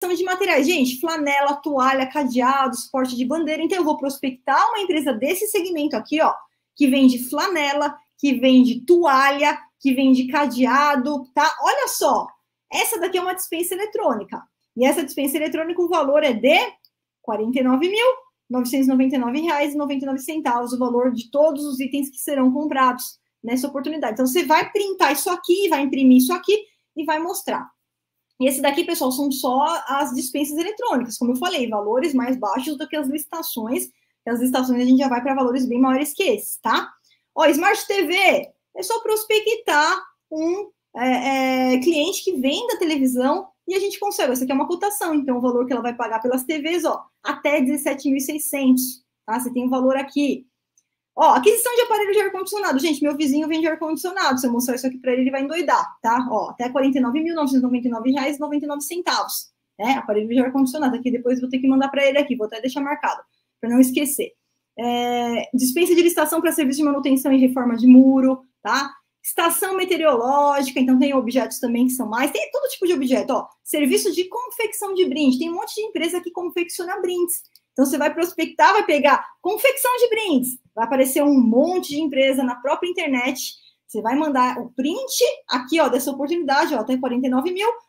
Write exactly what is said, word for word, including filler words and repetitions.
licitação de materiais. Gente, flanela, toalha, cadeado, suporte de bandeira. Então, eu vou prospectar uma empresa desse segmento aqui, ó, que vende flanela, que vende toalha, que vende cadeado, tá? Olha só, essa daqui é uma dispensa eletrônica. E essa dispensa eletrônica, o valor é de quarenta e nove mil novecentos e noventa e nove reais e noventa e nove centavos, o valor de todos os itens que serão comprados nessa oportunidade. Então, você vai printar isso aqui, vai imprimir isso aqui e vai mostrar. E esse daqui, pessoal, são só as dispensas eletrônicas, como eu falei, valores mais baixos do que as licitações. As licitações a gente já vai para valores bem maiores que esses, tá? Ó, Smart T V, é só prospectar um é, é, cliente que venda televisão e a gente consegue. Essa aqui é uma cotação, então o valor que ela vai pagar pelas T Vs, ó, até dezessete mil e seiscentos, tá? Você tem um valor aqui. Ó, aquisição de aparelho de ar-condicionado. Gente, meu vizinho vende ar-condicionado. Se eu mostrar isso aqui para ele, ele vai endoidar, tá? Ó, até quarenta e nove mil novecentos e noventa e nove reais e noventa e nove centavos. É, aparelho de ar-condicionado. Aqui depois vou ter que mandar para ele aqui. Vou até deixar marcado, para não esquecer. É, dispensa de licitação para serviço de manutenção e reforma de muro, tá? Estação meteorológica, então tem objetos também que são mais, tem todo tipo de objeto, ó. Serviço de confecção de brinde, tem um monte de empresa que confecciona brindes. Então você vai prospectar, vai pegar confecção de brindes, vai aparecer um monte de empresa na própria internet. Você vai mandar o print aqui, ó, dessa oportunidade, ó, até quarenta e nove mil,